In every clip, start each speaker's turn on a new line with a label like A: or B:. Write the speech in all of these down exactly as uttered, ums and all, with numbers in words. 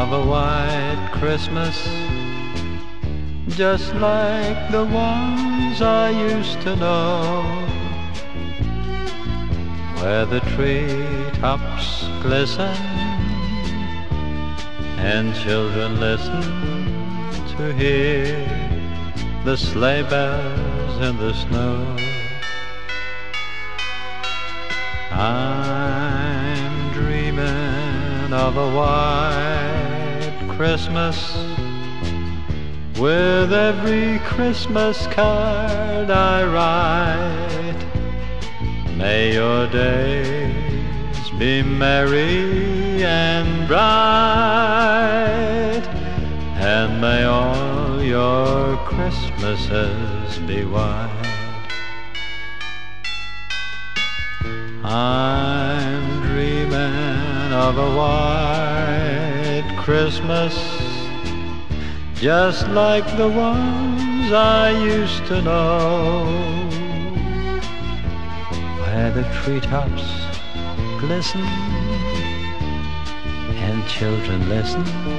A: of a white Christmas, just like the ones I used to know, where the treetops glisten and children listen to hear the sleigh bells in the snow. I'm dreaming of a white Christmas, with every Christmas card I write. May your days be merry and bright, and may all your Christmases be white. I'm dreaming of a white Christmas, just like the ones I used to know, where the treetops glisten and children listen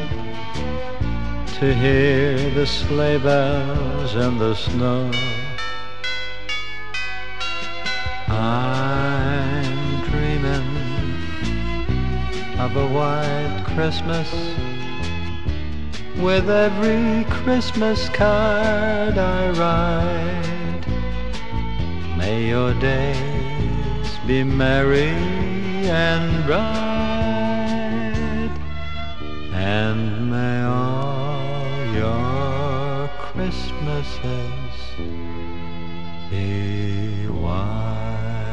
A: to hear the sleigh bells in the snow. I'm dreaming of a white Christmas, with every Christmas card I write. May your days be merry and bright, and may all your Christmases be white.